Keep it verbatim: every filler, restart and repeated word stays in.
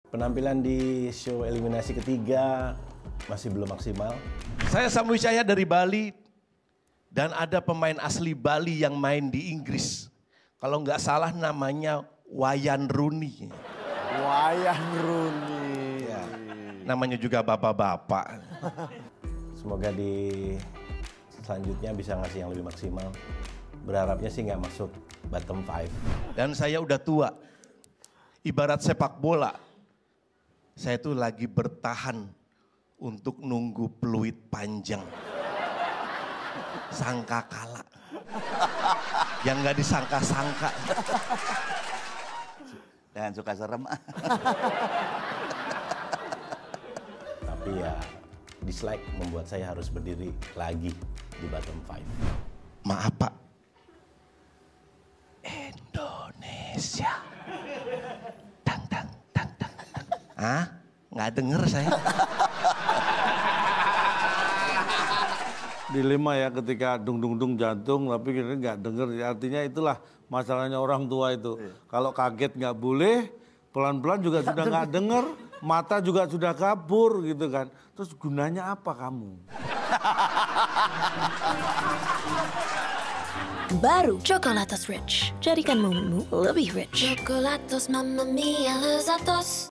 Penampilan di show eliminasi ketiga masih belum maksimal. Saya Sam Wijaya dari Bali dan ada pemain asli Bali yang main di Inggris. Kalau nggak salah namanya Wayne Rooney. Wayne Rooney. Ya, namanya juga bapak-bapak. Semoga di selanjutnya bisa ngasih yang lebih maksimal. Berharapnya sih nggak masuk bottom five. Dan saya udah tua. Ibarat sepak bola. Saya tuh lagi bertahan untuk nunggu peluit panjang. Sangka kalah. Yang nggak disangka-sangka. Jangan suka serem. Tapi ya dislike membuat saya harus berdiri lagi di bottom five. Maaf Pak. Indonesia. Tang tang tang tang tang. Hah? Nggak denger saya. Dilema ya ketika dung dung dung jantung tapi kita nggak denger. Artinya itulah masalahnya orang tua itu. Iya. Kalau kaget nggak boleh, pelan-pelan juga sudah nggak denger, mata juga sudah kabur gitu kan. Terus gunanya apa kamu? Baru Chocolatos Rich, jadikan momenmu lebih rich. Chocolatos Mamma Mia Lezatos.